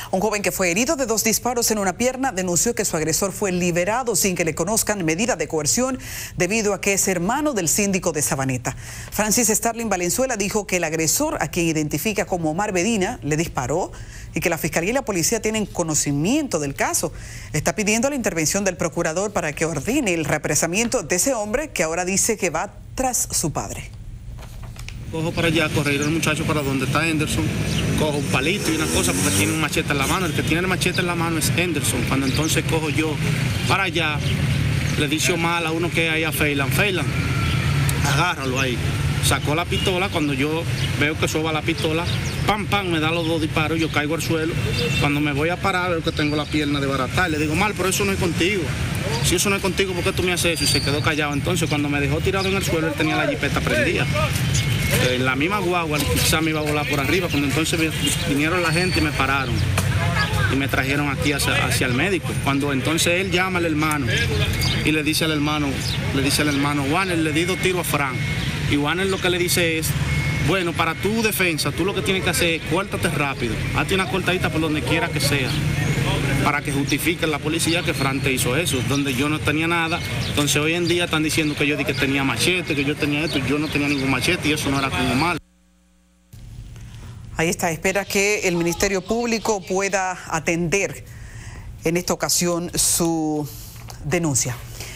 Un joven que fue herido de 2 disparos en una pierna denunció que su agresor fue liberado sin que le conozcan medida de coerción debido a que es hermano del síndico de Sabaneta. Francis Starling Valenzuela dijo que el agresor, a quien identifica como Omar Medina, le disparó y que la Fiscalía y la Policía tienen conocimiento del caso. Está pidiendo la intervención del procurador para que ordene el represamiento de ese hombre que ahora dice que va tras su padre. Cojo para allá, correr el muchacho para donde está Henderson, cojo un palito y una cosa porque tiene un machete en la mano. El que tiene el machete en la mano es Henderson. Cuando entonces cojo yo para allá, le dice Omar a uno que hay a Feylan, agárralo ahí. Sacó la pistola, cuando yo veo que suba la pistola, pam, me da los 2 disparos, yo caigo al suelo. Cuando me voy a parar, veo que tengo la pierna de barata. Le digo, Omar, pero eso no es contigo. Si eso no es contigo, ¿por qué tú me haces eso? Y se quedó callado. Entonces, cuando me dejó tirado en el suelo, él tenía la jipeta prendida. En la misma guagua, quizás me iba a volar por arriba. Cuando entonces vinieron la gente y me pararon. Y me trajeron aquí hacia el médico. Cuando entonces él llama al hermano y le dice al hermano, Warner, le di 2 tiros a Frank. Y Warner lo que le dice es, bueno, para tu defensa, tú lo que tienes que hacer es córtate rápido. Hazte una cortadita por donde quiera que sea, para que justifique la policía que Frank te hizo eso, donde yo no tenía nada. Entonces hoy en día están diciendo que yo dije que tenía machete, que yo tenía esto, yo no tenía ningún machete y eso no era como mal. Ahí está, espera que el Ministerio Público pueda atender en esta ocasión su denuncia.